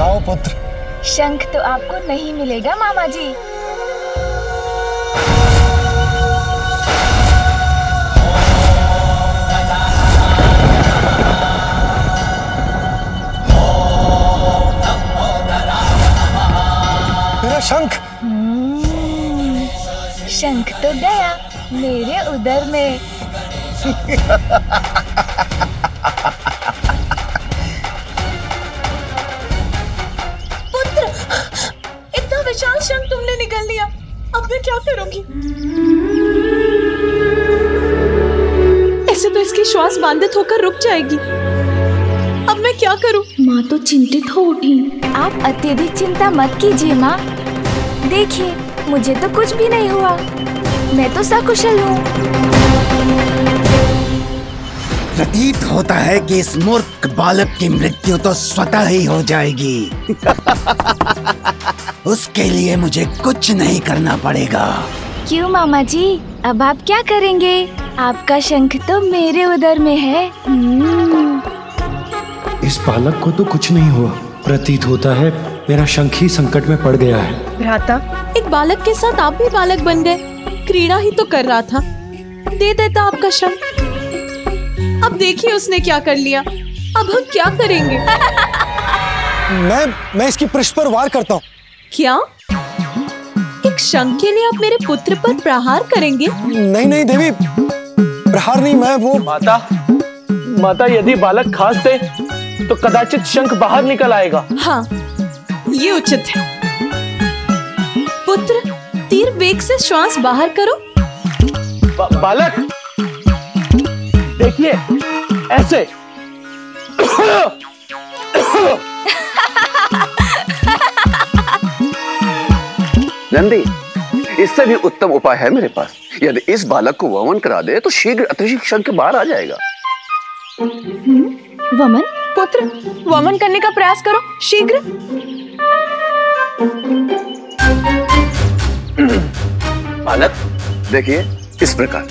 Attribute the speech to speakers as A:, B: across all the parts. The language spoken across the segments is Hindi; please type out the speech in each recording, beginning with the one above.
A: दिखाओ पुत्र।
B: शंख तो आपको नहीं मिलेगा मामा जी।
A: मेरा शंख।
B: शंख तो गया मेरे उदर में।
C: पुत्र, इतना विशाल शंख तुमने निकाल लिया, अब मैं क्या करूंगी? ऐसे तो इसकी श्वास बाधित होकर रुक जाएगी। अब मैं क्या करूं?
B: माँ तो चिंतित हो उठी। आप अत्यधिक चिंता मत कीजिए माँ। देखिए, मुझे तो कुछ भी नहीं हुआ, मैं तो सकुशल हूँ।
D: प्रतीत होता है कि इस मूर्ख बालक की मृत्यु तो स्वतः ही हो जाएगी। उसके लिए मुझे कुछ नहीं करना पड़ेगा।
B: क्यों मामा जी, अब आप क्या करेंगे? आपका शंख तो मेरे उदर में है।
E: इस बालक को तो कुछ नहीं हुआ। प्रतीत होता है मेरा शंख ही संकट में पड़ गया है।
C: भ्राता, एक बालक के साथ आप भी बालक बन गए। क्रीड़ा ही तो कर रहा था, दे देता आपका शंख। अब देखिए उसने क्या कर लिया। अब हम क्या करेंगे?
A: मैं इसकी पृष्ठ पर वार करता हूँ।
C: क्या? एक शंख के लिए आप मेरे पुत्र पर प्रहार करेंगे?
A: नहीं देवी, प्रहार नहीं, मैं वो।
F: माता, यदि बालक खास थे तो कदाचित शंख बाहर निकल आएगा।
C: हाँ, ये उचित है। पुत्र, तीर वेग से श्वास बाहर करो।
F: बालक, देखिए, ऐसे।
G: नंदी, इससे भी उत्तम उपाय है मेरे पास। यदि इस बालक को वमन करा दे तो शीघ्र अतिशीघ्र शंख बाहर आ जाएगा।
C: वमन? पुत्र, वमन करने का प्रयास करो शीघ्र।
G: बालक, देखिए, इस प्रकार।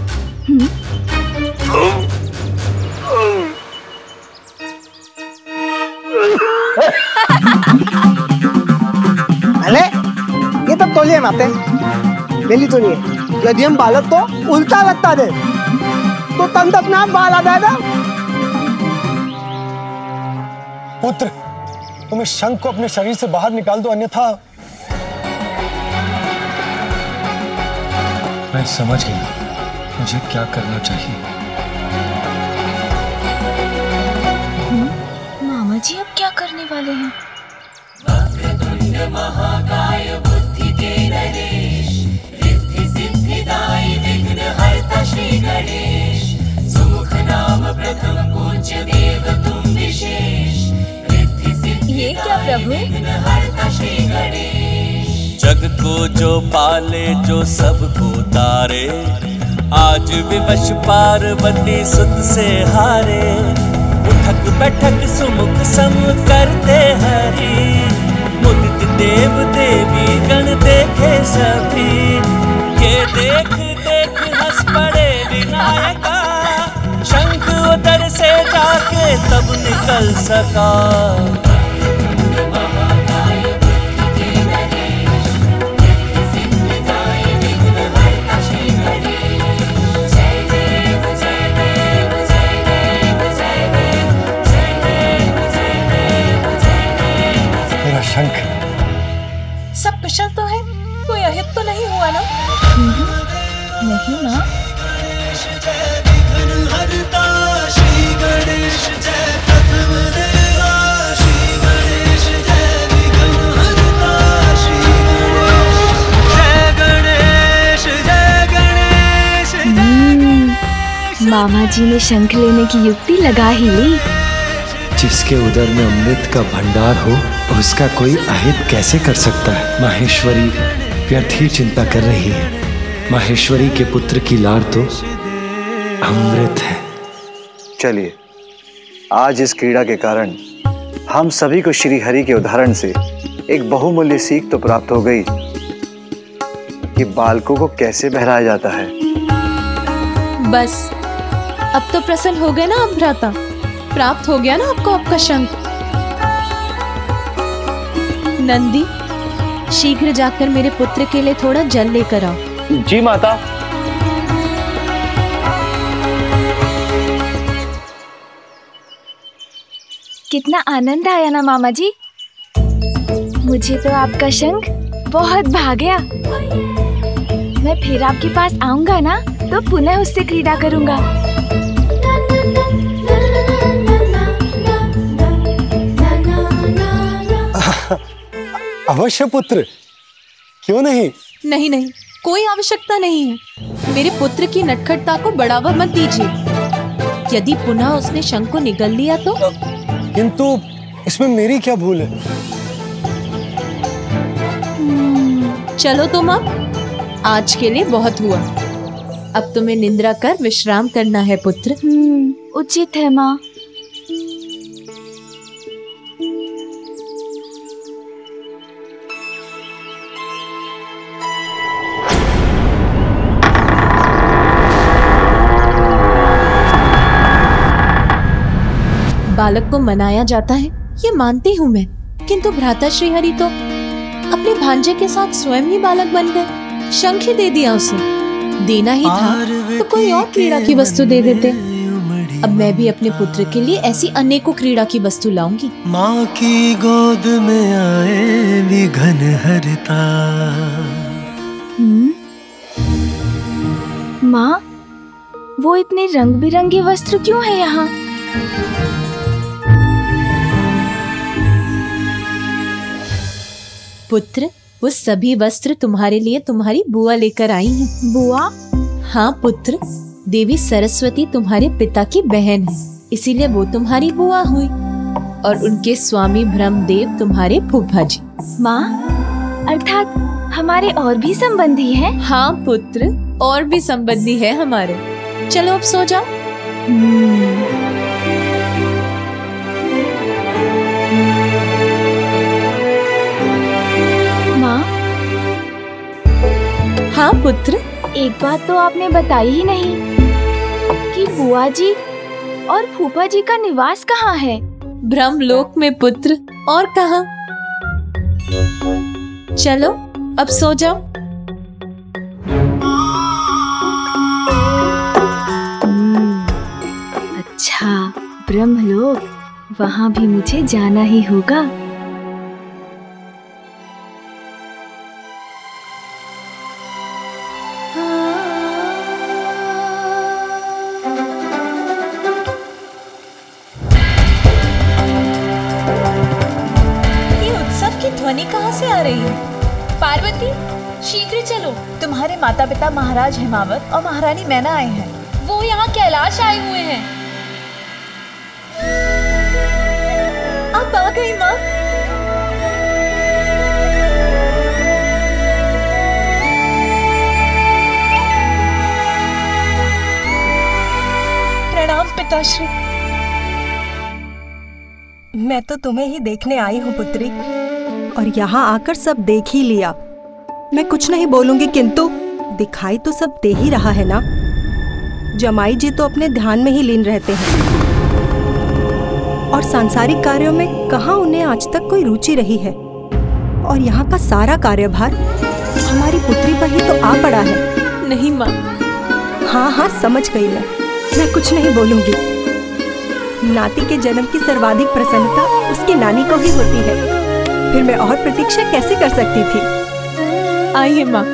H: अरे, ये तो तोलिए माते, बेली तोलिए। यदि हम बालक को उल्टा लगता दे तो तंत अपने आप बाहर आ जाएगा।
A: पुत्र, तुम इस शंख को अपने शरीर से बाहर निकाल दो, अन्यथा।
E: मैं समझ गया मुझे क्या करना चाहिए।
B: मामा जी अब क्या करने वाले हैं?
I: महाकाय बुद्धि के नरेश, रिद्धि सिद्धिदायी विघ्नहर्ता श्री गणेश, सुमुख नाम प्रथम पूज्य देव तुम विशेष, रिद्धि
B: ये क्या प्रभु?
I: विघ्नहर्ता श्री गणेश।
J: जग को जो पाले, जो सबको तारे, आज विवश पार्वती सुत से हारे, उठक बैठक सुमुख सम करते हरि, मुदित देव देवी गण देखे सभी, ये देख देख हंस पड़े विनायका, शंख उदर से जाके तब निकल सका।
A: शंख,
C: सब कुशल तो है? कोई अहित तो नहीं हुआ ना?
B: नहीं ना। मामा जी ने शंख लेने की युक्ति लगा ही ली।
E: जिसके उदर में अमृत का भंडार हो उसका कोई अहित कैसे कर सकता है? माहेश्वरी व्यर्थ ही चिंता कर रही है। माहेश्वरी के पुत्र की लार तो अमृत है।
K: चलिए, आज इस क्रीड़ा के कारण हम सभी को श्री हरि के उदाहरण से एक बहुमूल्य सीख तो प्राप्त हो गई कि बालकों को कैसे बहलाया जाता है।
C: बस अब तो प्रसन्न हो गए ना आप भ्राता? प्राप्त हो गया ना आपको आपका शंख? नंदी, शीघ्र जाकर मेरे पुत्र के लिए थोड़ा जल लेकर आओ।
F: जी माता।
B: कितना आनंद आया ना मामा जी। मुझे तो आपका शंख बहुत भा गया। मैं फिर आपके पास आऊंगा ना तो पुनः उससे क्रीड़ा करूंगा।
A: अवश्य पुत्र, क्यों नहीं?
C: नहीं नहीं, कोई आवश्यकता नहीं है। मेरे पुत्र की नटखटता को बढ़ावा मत दीजिए। यदि पुनः उसने शंख को निगल लिया तो?
A: किंतु इसमें मेरी क्या भूल है?
C: चलो तुम अब, आज के लिए बहुत हुआ। अब तुम्हें निद्रा कर विश्राम करना है पुत्र।
B: उचित है माँ।
C: बालक को मनाया जाता है, ये मानती हूँ मैं, किंतु भ्राता श्रीहरि तो अपने भांजे के साथ स्वयं ही बालक बन गए। शंख ही दे दिया उसे। देना ही था तो कोई और क्रीड़ा की वस्तु दे देते। अब मैं भी अपने पुत्र के लिए ऐसी अनेकों क्रीड़ा की वस्तु लाऊंगी।
L: माँ की गोद में आए विघन हरता।
B: माँ, वो इतने रंग बिरंगे वस्त्र क्यों है यहाँ?
C: पुत्र, वो सभी वस्त्र तुम्हारे लिए तुम्हारी बुआ लेकर आई है।
B: बुआ?
C: हाँ पुत्र, देवी सरस्वती तुम्हारे पिता की बहन है, इसीलिए वो तुम्हारी बुआ हुई। और उनके स्वामी ब्रह्मदेव तुम्हारे फूफा जी।
B: माँ, अर्थात हमारे और भी संबंधी हैं?
C: हाँ पुत्र, और भी संबंधी है हमारे। चलो अब सो जाओ। हाँ पुत्र।
B: एक बात तो आपने बताई ही नहीं कि बुआ जी और फूफा जी का निवास कहाँ है?
C: ब्रह्मलोक में पुत्र, और कहाँ। चलो अब सो जाओ।
B: अच्छा, ब्रह्मलोक, वहाँ भी मुझे जाना ही होगा।
C: ध्वनि कहाँ से आ रही है?
M: पार्वती, शीघ्र चलो। तुम्हारे माता पिता महाराज हिमावत और महारानी मैना आए हैं। वो यहाँ कैलाश आए हुए हैं।
C: आप आ गई माँ।
M: प्रणाम पिताश्री।
N: मैं तो तुम्हें ही देखने आई हूँ पुत्री, और यहाँ आकर सब देख ही लिया। मैं कुछ नहीं बोलूंगी, किंतु दिखाई तो सब दे ही रहा है ना। जमाई जी तो अपने ध्यान में ही लीन रहते हैं, और सांसारिक कार्यों में कहाँ उन्हें आज तक कोई रुचि रही है। और यहाँ का सारा कार्यभार हमारी पुत्री पर ही तो आ पड़ा है।
C: नहीं माँ।
N: हाँ हाँ, समझ गई मैं कुछ नहीं बोलूंगी। नाती के जन्म की सर्वाधिक प्रसन्नता उसकी नानी को ही होती है, फिर मैं और प्रतीक्षा कैसे कर सकती थी।
C: आइए माँ।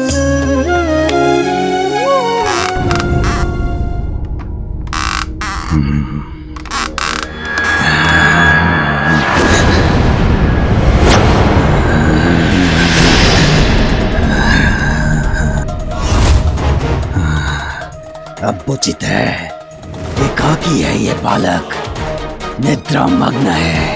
D: अब उचित है। एकाकी है ये बालक, निद्रा मग्न है।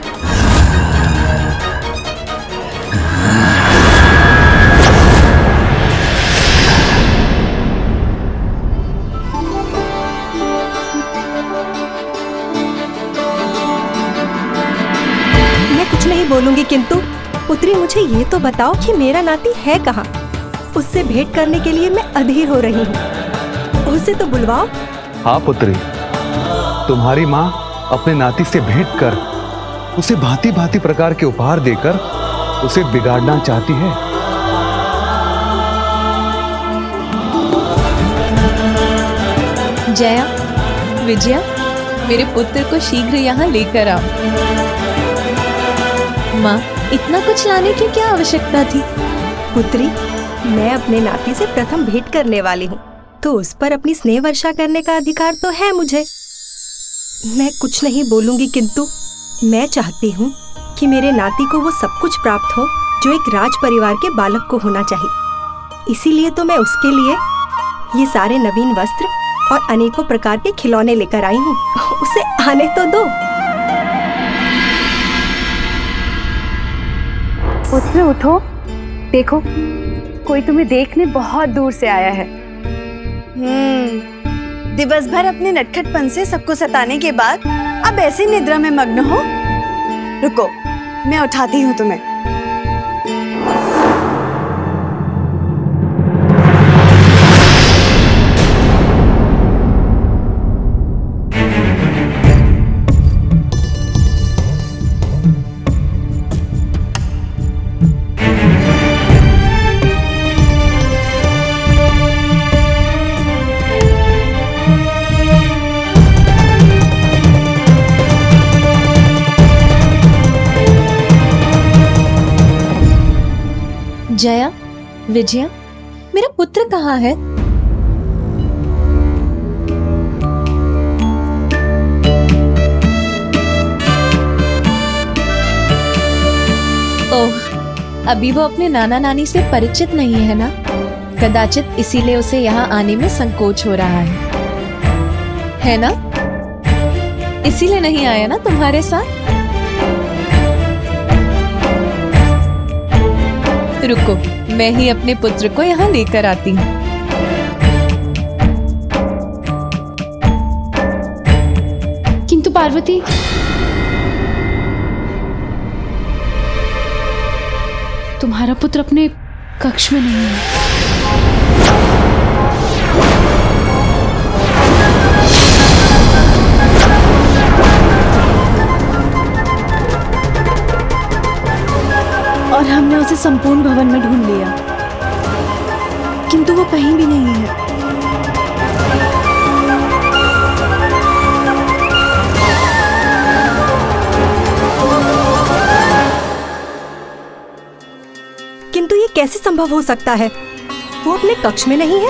N: मैं कुछ नहीं बोलूंगी, किंतु पुत्री मुझे ये तो बताओ कि मेरा नाती है कहाँ? उससे भेंट करने के लिए मैं अधीर हो रही हूँ। उसे तो बुलवाओ।
O: हाँ पुत्री, तुम्हारी माँ अपने नाती से भेंट कर उसे भांति भांति प्रकार के उपहार देकर उसे बिगाड़ना चाहती है।
C: जया, विजया, मेरे पुत्र को शीघ्र यहाँ लेकर आओ। माँ, इतना कुछ लाने की क्या आवश्यकता थी?
N: पुत्री, मैं अपने नाती से प्रथम भेंट करने वाली हूँ, तो उस पर अपनी स्नेह वर्षा करने का अधिकार तो है मुझे। मैं कुछ नहीं बोलूंगी, किंतु मैं चाहती हूँ कि मेरे नाती को वो सब कुछ प्राप्त हो जो एक राज परिवार के बालक को होना चाहिए। इसीलिए तो मैं उसके लिए ये सारे नवीन वस्त्र और अनेकों प्रकार के खिलौने लेकर आई हूँ। उसे आने तो दो।
P: पुत्र उठो, देखो कोई तुम्हें देखने बहुत दूर से आया है।
Q: दिवस भर अपने नटखटपन से सबको सताने के बाद अब ऐसी निद्रा में मग्न हो। रुको, मैं उठाती हूँ तुम्हें।
C: जया, विजया, मेरा पुत्र कहाँ है? ओह, अभी वो अपने नाना नानी से परिचित नहीं है ना? कदाचित इसीलिए उसे यहाँ आने में संकोच हो रहा है ना? इसीलिए नहीं आया ना तुम्हारे साथ? रुको, मैं ही अपने पुत्र को यहाँ लेकर आती हूँ।
B: किंतु पार्वती, तुम्हारा पुत्र अपने कक्ष में नहीं है। और हमने उसे संपूर्ण भवन में ढूंढ लिया, किंतु वो कहीं भी नहीं है।
N: किंतु ये कैसे संभव हो सकता है? वो अपने कक्ष में नहीं है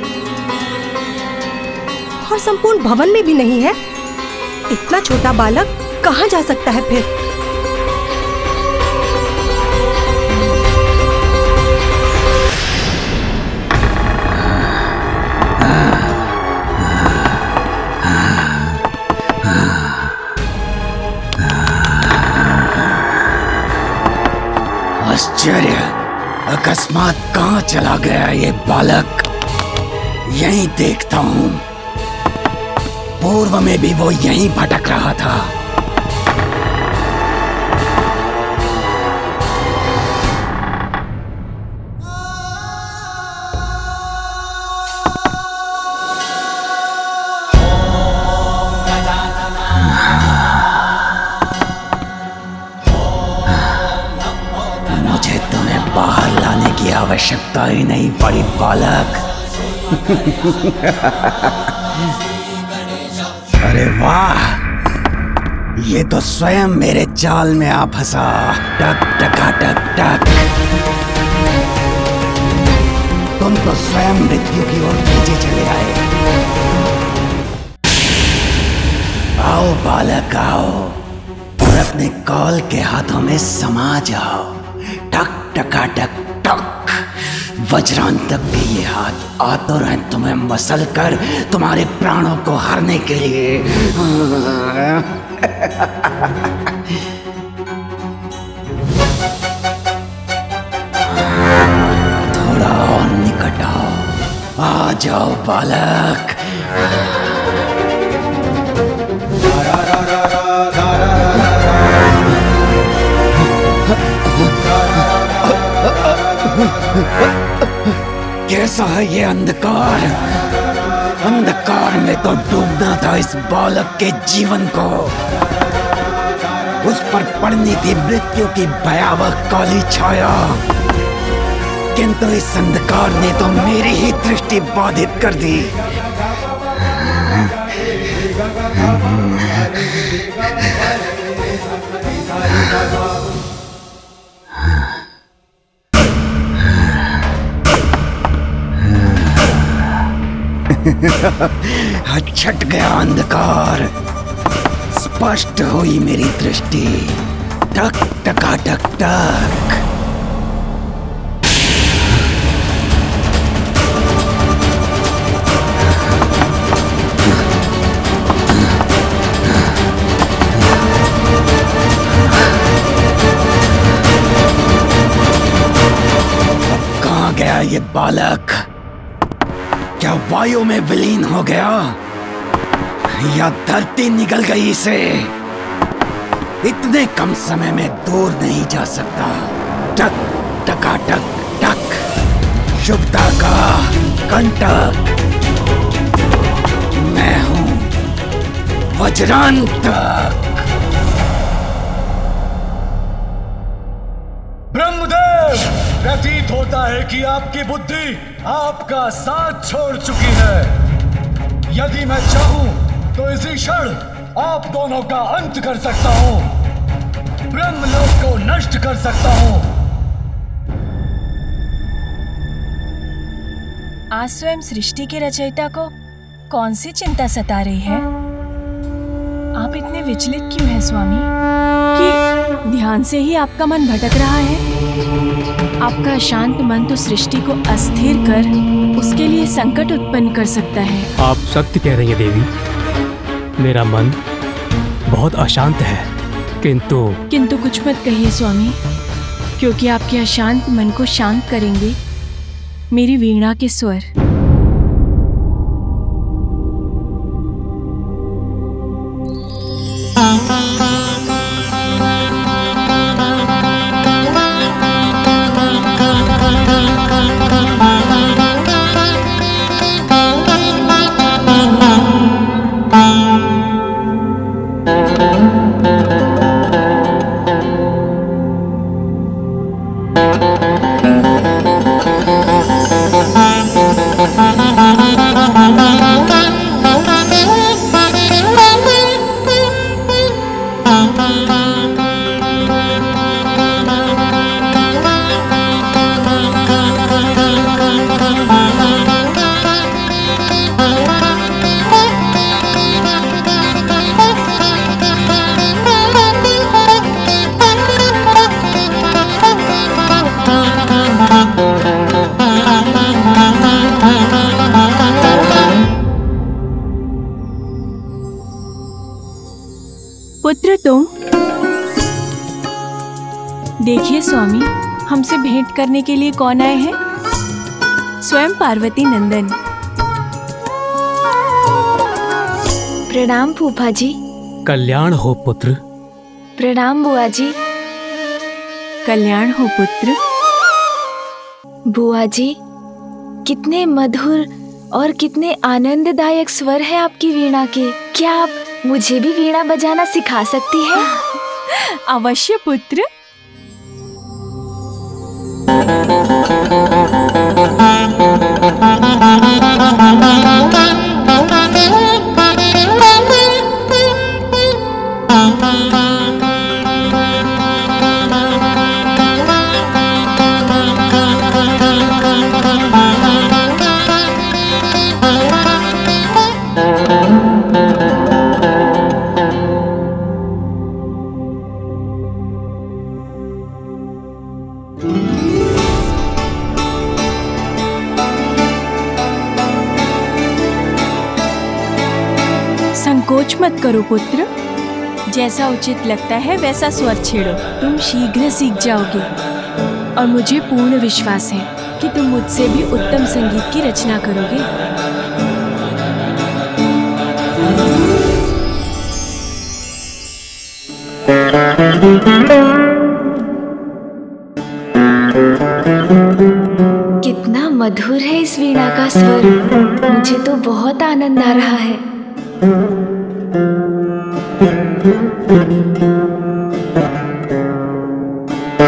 N: और संपूर्ण भवन में भी नहीं है। इतना छोटा बालक कहाँ जा सकता है फिर?
D: आश्चर्य, अकस्मात कहाँ चला गया ये बालक? यहीं देखता हूँ। पूर्व में भी वो यहीं भटक रहा था। आवश्यकता ही नहीं पड़ी बालक। अरे वाह, ये तो स्वयं मेरे जाल में आ फंसा। टक टका टक टक। तुम तो स्वयं मृत्यु की ओर खींचे चले आए। आओ बालक आओ, और अपने कौल के हाथों में समा जाओ। टक टका टक टक। वज्रांतक के ये हाथ आतुर हैं तुम्हें मसल कर तुम्हारे प्राणों को हरने के लिए। थोड़ा और निकट आओ, आ जाओ बालक। कैसा है ये अंधकार? अंधकार में तो डूबना था इस बालक के जीवन को। उस पर पड़नी थी मृत्यु की भयावह काली छाया, किंतु इस अंधकार ने तो मेरी ही दृष्टि बाधित कर दी। छट गया अंधकार, स्पष्ट हुई मेरी दृष्टि। टक टका टक टक। कहाँ गया ये बालक? क्या वायु में विलीन हो गया या धरती निगल गई इसे? इतने कम समय में दूर नहीं जा सकता। टक टका टक टक। शुभता का कंटक। मैं हूं वज्रांतक।
E: ब्रह्मदेव, प्रतीत होता है कि आपकी बुद्धि आपका साथ छोड़ चुकी है। यदि मैं चाहूं तो इसी क्षण आप दोनों का अंत कर सकता हूं, ब्रह्मलोक को नष्ट कर सकता हूं।
M: आज स्वयं सृष्टि के रचयिता को कौन सी चिंता सता रही है? आप इतने विचलित क्यों हैं स्वामी? कि ध्यान से ही आपका मन भटक रहा है? आपका शांत मन तो सृष्टि को अस्थिर कर उसके लिए संकट उत्पन्न कर सकता है।
O: आप सत्य कह रही हैं देवी, मेरा मन बहुत अशांत है, किंतु
M: कुछ मत कहिए स्वामी, क्योंकि आपके अशांत मन को शांत करेंगे मेरी वीणा के स्वर। पुत्र तुम? देखिए स्वामी, हमसे भेंट करने के लिए कौन आए हैं? स्वयं पार्वती नंदन।
B: प्रणाम फूफा जी।
O: कल्याण हो पुत्र।
B: प्रणाम बुआ जी।
M: कल्याण हो पुत्र।
B: बुआ जी, कितने मधुर और कितने आनंददायक स्वर है आपकी वीणा के। क्या आप मुझे भी वीणा बजाना सिखा सकती हैं?
M: अवश्य पुत्र। संकोच मत करो पुत्र, जैसा उचित लगता है वैसा स्वर छेड़ो। तुम शीघ्र सीख जाओगे और मुझे पूर्ण विश्वास है कि तुम मुझसे भी उत्तम संगीत की रचना करोगे।
B: कितना मधुर है इस वीणा का स्वर। मुझे तो बहुत आनंद आ रहा है।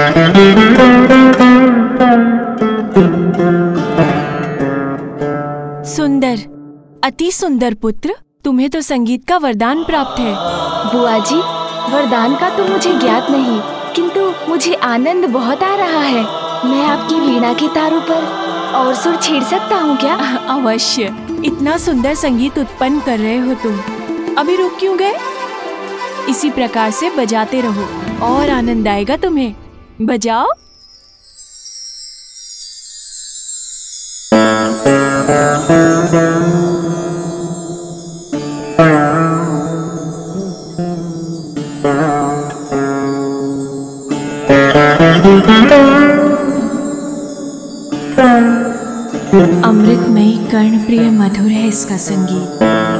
M: सुंदर, अति सुंदर पुत्र, तुम्हें तो संगीत का वरदान प्राप्त है।
B: बुआ जी, वरदान का तो मुझे ज्ञात नहीं, किंतु मुझे आनंद बहुत आ रहा है। मैं आपकी वीणा के तारों पर और सुर छेड़ सकता हूँ क्या?
M: अवश्य। इतना सुंदर संगीत उत्पन्न कर रहे हो तुम, अभी रुक क्यों गए? इसी प्रकार से बजाते रहो और आनंद आएगा तुम्हें। बजाओ। अमृतमयी कर्णप्रिय मधुर है इसका संगीत।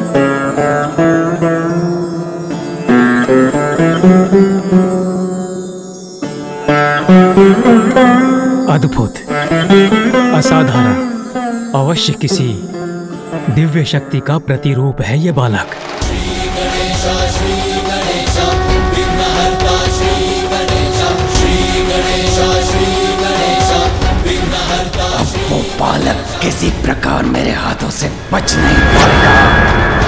O: अद्भुत, असाधारण, अवश्य किसी दिव्य शक्ति का प्रतिरूप है ये बालक।
D: अब वो बालक किसी प्रकार मेरे हाथों से बच नहीं पाएगा।